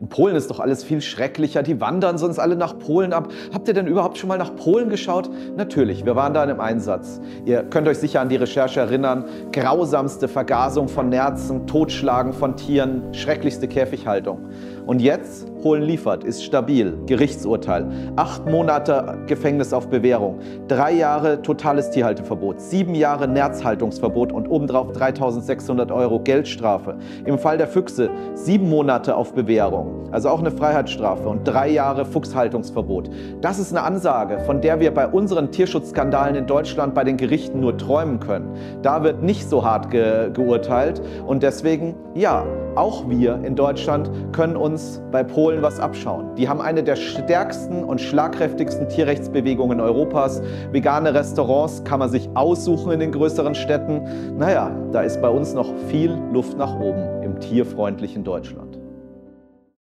In Polen ist doch alles viel schrecklicher, die wandern sonst alle nach Polen ab. Habt ihr denn überhaupt schon mal nach Polen geschaut? Natürlich, wir waren da im Einsatz. Ihr könnt euch sicher an die Recherche erinnern. Grausamste Vergasung von Nerzen, Totschlagen von Tieren, schrecklichste Käfighaltung. Und jetzt, Polen liefert, ist stabil, Gerichtsurteil, 8 Monate Gefängnis auf Bewährung, 3 Jahre totales Tierhalteverbot, 7 Jahre Nerzhaltungsverbot und obendrauf 3.600 € Geldstrafe. Im Fall der Füchse 7 Monate auf Bewährung, also auch eine Freiheitsstrafe und 3 Jahre Fuchshaltungsverbot. Das ist eine Ansage, von der wir bei unseren Tierschutzskandalen in Deutschland bei den Gerichten nur träumen können. Da wird nicht so hart geurteilt und deswegen, ja, auch wir in Deutschland können uns bei Polen was abschauen. Die haben eine der stärksten und schlagkräftigsten Tierrechtsbewegungen Europas. Vegane Restaurants kann man sich aussuchen in den größeren Städten. Naja, da ist bei uns noch viel Luft nach oben im tierfreundlichen Deutschland.